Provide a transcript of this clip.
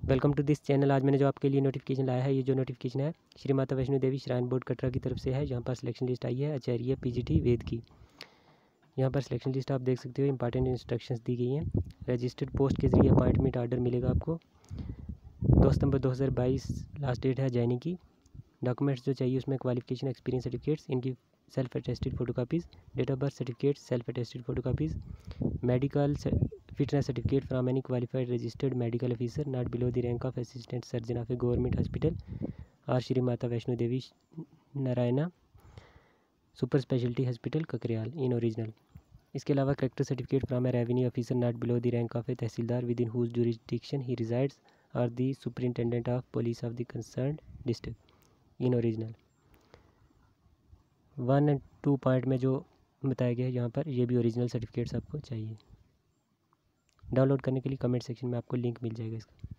Welcome to this channel. आज मैंने जो आपके लिए नोटिफिकेशन लाया है, ये जो नोटिफिकेशन है श्री माता वैष्णो देवी श्राइन बोर्ड कटरा की तरफ से है। यहाँ पर सिलेक्शन लिस्ट आई है आचार्य पीजीटी वेद की। यहाँ पर सिलेक्शन लिस्ट आप देख सकते हो, इंपॉर्टेंट इंस्ट्रक्शंस दी गई हैं। रजिस्टर्ड पोस्ट के जरिए अपॉइंटमेंट ऑर्डर मिलेगा आपको। 2 सितंबर 2022 लास्ट डेट है ज्वाइनिंग की। डॉक्यूमेंट्स जो चाहिए उसमें क्वालिफिकेशन, एक्सपीरियंस सर्टिफिकेट्स, इनकी self attested photo copies, date of birth certificate, self attested photo copies, medical fitness certificate from any qualified registered medical officer not below the rank of assistant surgeon of a government hospital और Shri Mata Vaishno Devi Narayana super speciality hospital Kakryal in original. इसके अलावा character certificate from a revenue officer not below the rank of a tahsildar within whose jurisdiction he resides और the superintendent of police of the concerned district in original. 1 और 2 point में जो बताया गया है यहाँ पर, ये भी ओरिजिनल सर्टिफिकेट्स आपको चाहिए। डाउनलोड करने के लिए कमेंट सेक्शन में आपको लिंक मिल जाएगा इसका।